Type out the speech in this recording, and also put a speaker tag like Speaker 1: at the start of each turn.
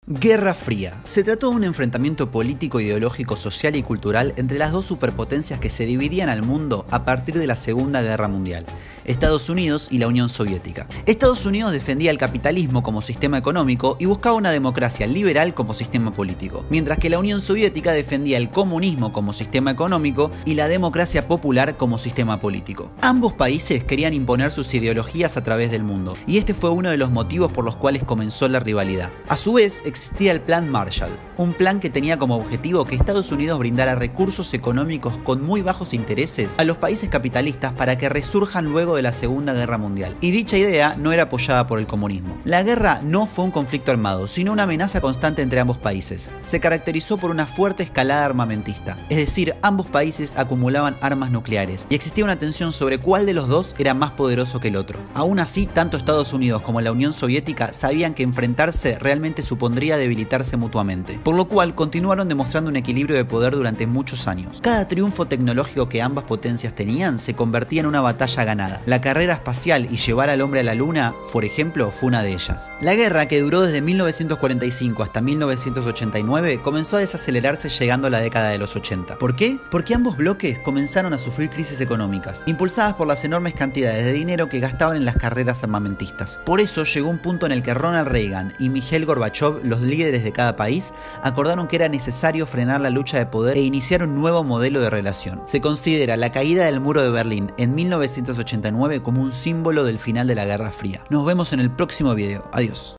Speaker 1: Guerra Fría. Se trató de un enfrentamiento político, ideológico, social y cultural entre las dos superpotencias que se dividían al mundo a partir de la Segunda Guerra Mundial, Estados Unidos y la Unión Soviética. Estados Unidos defendía el capitalismo como sistema económico y buscaba una democracia liberal como sistema político, mientras que la Unión Soviética defendía el comunismo como sistema económico y la democracia popular como sistema político. Ambos países querían imponer sus ideologías a través del mundo, y este fue uno de los motivos por los cuales comenzó la rivalidad. A su vez, existía el Plan Marshall, un plan que tenía como objetivo que Estados Unidos brindara recursos económicos con muy bajos intereses a los países capitalistas para que resurjan luego de la Segunda Guerra Mundial, y dicha idea no era apoyada por el comunismo. La guerra no fue un conflicto armado, sino una amenaza constante entre ambos países. Se caracterizó por una fuerte escalada armamentista, es decir, ambos países acumulaban armas nucleares, y existía una tensión sobre cuál de los dos era más poderoso que el otro. Aún así, tanto Estados Unidos como la Unión Soviética sabían que enfrentarse realmente supondría debilitarse mutuamente, por lo cual continuaron demostrando un equilibrio de poder durante muchos años. Cada triunfo tecnológico que ambas potencias tenían se convertía en una batalla ganada. La carrera espacial y llevar al hombre a la luna, por ejemplo, fue una de ellas. La guerra, que duró desde 1945 hasta 1989, comenzó a desacelerarse llegando a la década de los 80. ¿Por qué? Porque ambos bloques comenzaron a sufrir crisis económicas, impulsadas por las enormes cantidades de dinero que gastaban en las carreras armamentistas. Por eso llegó un punto en el que Ronald Reagan y Mikhail Gorbachev, los líderes de cada país, acordaron que era necesario frenar la lucha de poder e iniciar un nuevo modelo de relación. Se considera la caída del muro de Berlín en 1989 como un símbolo del final de la Guerra Fría. Nos vemos en el próximo video. Adiós.